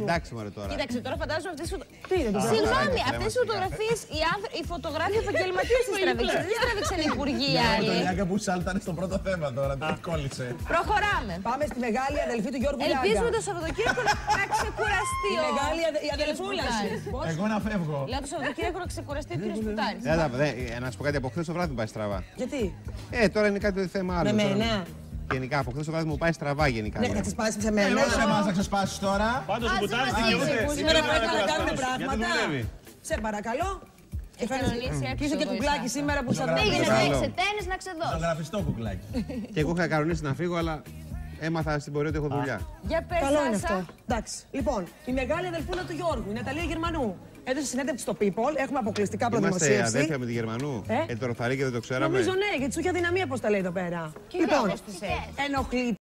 Εντάξει, μωρέ τώρα. Κοίταξε, τώρα φαντάζομαι αυτές τις Συγγνώμη, Συγγνώμη, αυτές τις φωτογραφίες οι φωτογράφοι επαγγελματίες τις τραβήξαν. Δεν τις τραβήξαν οι υπουργοί οι άλλοι. Το Λιάγκα που σάλταν στο πρώτο θέμα τώρα, τι κόλλησε. Προχωράμε. Πάμε στη μεγάλη αδελφή του Γιώργου Λιάγκα. Ελπίζουμε το Σαββατοκύριακο να ξεκουραστεί Η μεγάλη αδελφούλα σου. Εγώ να φεύγω. Λέω το Σαββατοκύριακο να ξεκουραστεί ο κύριος Πουτάρης. Να σου πω κάτι, από χθες το βράδυ μου πάει στραβά. Γιατί? Τώρα είναι κάτι θέμα άλλο. Με μένα. Γενικά, από χθες το βράδυ μου πάει στραβά γενικά. Ναι, θα ξεσπάσεις σε μένα. Όχι σε εμάς να ξεσπάσεις τώρα. Πάντως ο Μπουτάρης δικαιούται. Σήμερα πρέπει να κάνουμε πράγματα. δουλεύει. Σε παρακαλώ. Κανονίσει Κλείσε και κουκλάκι σήμερα που σαν Πήγαινε να Παρακαλώ. παίξει τένις να ξεδώσει. Ζωγραφιστό κουκλάκι. Και εγώ είχα κανονίσει να φύγω, αλλά έμαθα στην πορεία ότι έχω δουλειά. Για πες, Καλό είναι Σάσα. αυτό. Εντάξει. Λοιπόν, η μεγάλη αδελφούλα του Γιώργου, η Ναταλία Γερμανού, έδωσε συνέντευξη στο People. Έχουμε αποκλειστικά Είμαστε προδημοσίευση. αδέρφια με τη Γερμανού. Ε? Το ροθαρί και δεν το ξέραμε. Νομίζω ναι, γιατί σου είχε αδυναμία, πώς τα λέει εδώ πέρα. Και Λοιπόν, λόγος της έχεις. ενοχλείται